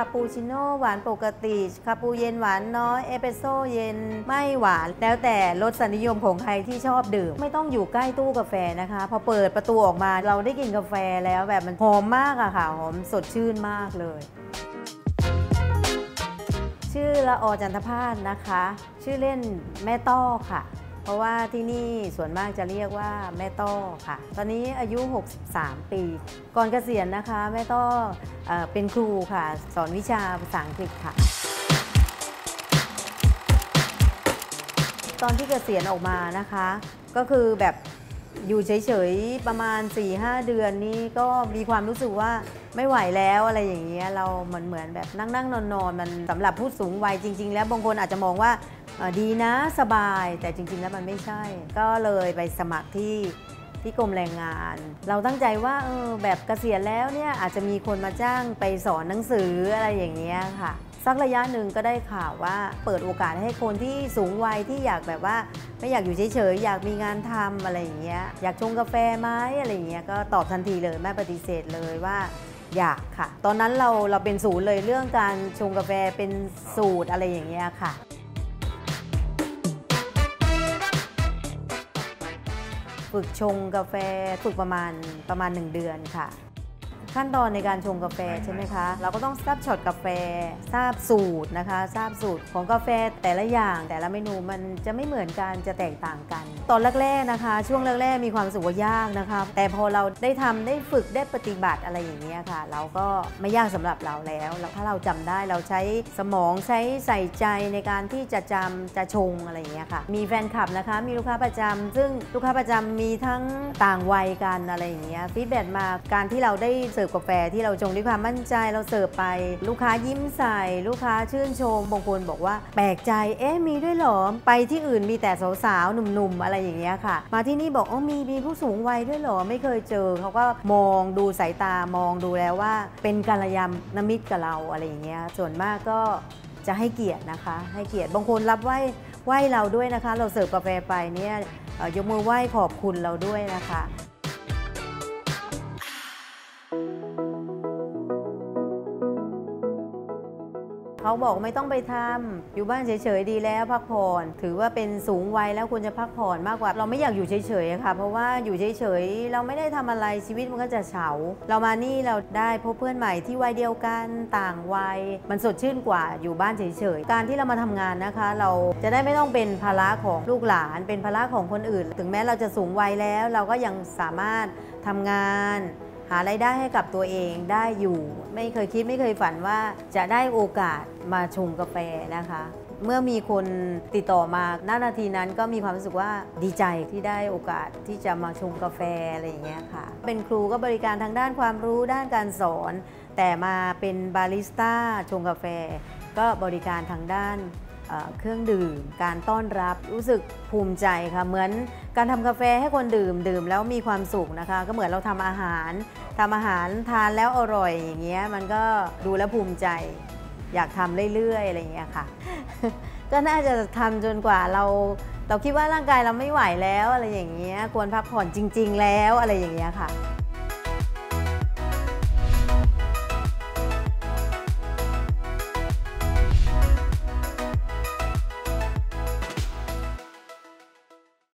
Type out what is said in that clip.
าปูชิโน่หวานปกติคาปูเย็นหวานน้อยเอสเปรสโซ่เย็นไม่หวานแล้วแต่รสนิยมของใครที่ชอบดื่มไม่ต้องอยู่ใกล้ตู้กาแฟนะคะพอเปิดประตูออกมาเราได้กินกาแฟแล้วแบบมันหอมมากอะค่ะหอมสดชื่นมากเลยชื่อละอจันทภาสนะคะชื่อเล่นแม่ต้อค่ะเพราะว่าที่นี่ส่วนมากจะเรียกว่าแม่ต้อค่ะตอนนี้อายุ63ปีก่อนเกษียณนะคะแม่ต้อเป็นครูค่ะสอนวิชาภาษาอังกฤษค่ะตอนที่เกษียณออกมานะคะก็คือแบบอยู่เฉยๆประมาณ 4-5 เดือนนี้ก็มีความรู้สึกว่าไม่ไหวแล้วอะไรอย่างเงี้ยเราเหมือนแบบนั่งนอนมันสำหรับผู้สูงวัยจริงๆแล้วบางคนอาจจะมองว่าดีนะสบายแต่จริงๆแล้วมันไม่ใช่ก็เลยไปสมัครที่กรมแรงงานเราตั้งใจว่าแบบเกษียณแล้วเนี่ยอาจจะมีคนมาจ้างไปสอนหนังสืออะไรอย่างเงี้ยค่ะสักระยะหนึ่งก็ได้ข่าวว่าเปิดโอกาสให้คนที่สูงวัยที่อยากแบบว่าไม่อยากอยู่เฉยๆอยากมีงานทำอะไรอย่างเงี้ยอยากชงกาแฟไหมอะไรอย่างเงี้ยก็ตอบทันทีเลยไม่ปฏิเสธเลยว่าอยากค่ะตอนนั้นเราเป็นศูนย์เลยเรื่องการชงกาแฟเป็นสูตรอะไรอย่างเงี้ยค่ะฝึกชงกาแฟฝึกประมาณ1 เดือนค่ะขั้นตอนในการชงกาแฟใช่ไหมคะเราก็ต้องทราบช็อตกาแฟทราบสูตรนะคะทราบสูตรของกาแฟแต่ละอย่างแต่ละเมนูมันจะไม่เหมือนกันจะแตกต่างกันตอนแรกๆนะคะช่วงแรกๆมีความรู้สึกว่ายากนะคะแต่พอเราได้ทำได้ฝึกได้ปฏิบัติอะไรอย่างเงี้ยค่ะเราก็ไม่ยากสำหรับเราแล้วถ้าเราจำได้เราใช้สมองใช้ใส่ใจในการที่จะจำจะชงอะไรอย่างเงี้ยค่ะมีแฟนคลับนะคะมีลูกค้าประจำซึ่งลูกค้าประจำมีทั้งต่างวัยกันอะไรอย่างเงี้ยฟีดแบ็กมาการที่เราได้เสิร์ฟกาแฟที่เราชงด้วยความมั่นใจเราเสิร์ฟไปลูกค้ายิ้มใส่ลูกค้าชื่นชมบางคนบอกว่าแปลกใจมีด้วยเหรอไปที่อื่นมีแต่สาวๆหนุ่มๆอะไรอย่างเงี้ยค่ะมาที่นี่บอกมีผู้สูงวัยด้วยเหรอไม่เคยเจอเขาก็มองดูสายตามองดูแล้วว่าเป็นกัลยาณมิตรกับเราอะไรอย่างเงี้ยส่วนมากก็จะให้เกียรตินะคะให้เกียรติบางคนรับไหว้เราด้วยนะคะเราเสิร์ฟกาแฟไปเนี่ยยกมือไหว้ขอบคุณเราด้วยนะคะเขาบอกไม่ต้องไปทำอยู่บ้านเฉยๆดีแล้วพักผ่อนถือว่าเป็นสูงวัยแล้วควรจะพักผ่อนมากกว่าเราไม่อยากอยู่เฉยๆค่ะเพราะว่าอยู่เฉยๆเราไม่ได้ทำอะไรชีวิตมันก็จะเฉาเรามานี่เราได้พบเพื่อนใหม่ที่วัยเดียวกันต่างวัยมันสดชื่นกว่าอยู่บ้านเฉยๆการที่เรามาทำงานนะคะเราจะได้ไม่ต้องเป็นภาระของลูกหลานเป็นภาระของคนอื่นถึงแม้เราจะสูงวัยแล้วเราก็ยังสามารถทำงานหารายได้ให้กับตัวเองได้อยู่ไม่เคยคิดไม่เคยฝันว่าจะได้โอกาสมาชงกาแฟนะคะเมื่อมีคนติดต่อมานาทีนั้นก็มีความรู้สึกว่าดีใจที่ได้โอกาสที่จะมาชงกาแฟอะไรอย่างเงี้ยค่ะเป็นครูก็บริการทางด้านความรู้ด้านการสอนแต่มาเป็นบาริสต้าชงกาแฟก็บริการทางด้านเครื่องดื่มการต้อนรับรู้สึกภูมิใจค่ะเหมือนการทำกาแฟให้คนดื่มแล้วมีความสุขนะคะก็เหมือนเราทำอาหารทานแล้วอร่อยอย่างเงี้ยมันก็ดูแล้วภูมิใจอยากทำเรื่อยๆอะไรอย่างเงี้ยค่ะ ก็น่าจะทำจนกว่าเราคิดว่าร่างกายเราไม่ไหวแล้วอะไรอย่างเงี้ยควรพักผ่อนจริงๆแล้วอะไรอย่างเงี้ยค่ะ